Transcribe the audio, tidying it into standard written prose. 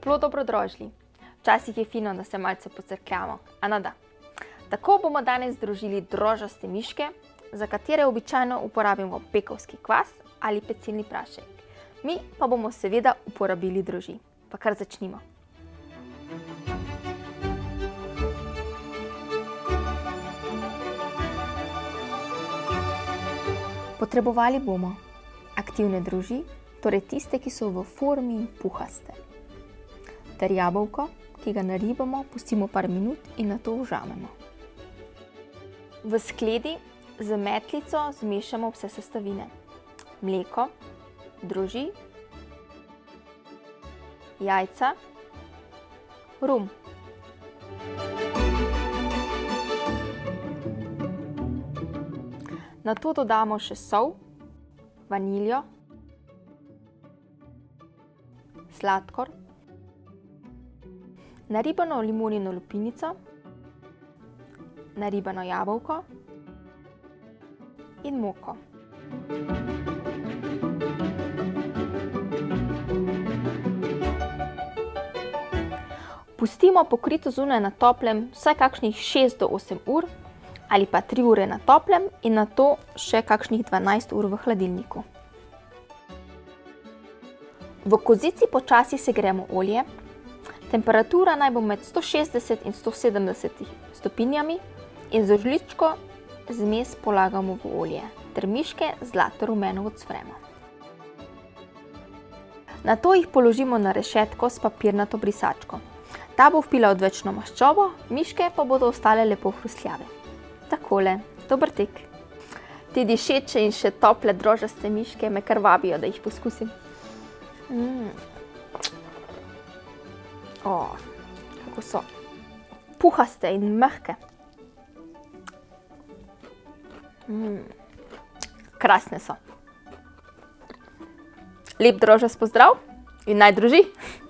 toplo dobrodrožli. Včasih je fino, da se malce pocrkljamo, a ne da. Tako bomo danes združili drožaste miške, za katere običajno uporabimo pekovski kvas ali pecilni prašek. Mi pa bomo seveda uporabili droži. Pa kar začnimo. Potrebovali bomo aktivne droži, torej tiste, ki so v formi in puhaste, ter jabolko, ki ga naribamo, pustimo par minut in nato vžamemo. V skledi z metlico zmešamo vse sestavine: mleko, droži, jajca, rum. Nato dodamo še sol, vaniljo, sladkor, naribano limonino lupinico, naribano jabolko in moko. Pustimo pokrito zunaj na toplem vsaj kakšnih 6 do 8 ur ali pa 3 ure na toplem in nato še kakšnih 12 ur v hladilniku. V kozici počasi segremo olje. Temperatura naj bo med 160 in 170 stopinjami in z žličko zmes polagamo v olje ter miške zlato rumeno ocvremo. Nato jih položimo na rešetko s papirnato brisačko. Ta bo vpila odvečno maščobo, miške pa bodo ostale lepo hrustljave. Takole, dober tek. Te dišeče in še tople drožaste miške me kar vabijo, da jih poskusim. Kako so puhaste in mehke. Krasne so. Lep drožast pozdrav in naj droži!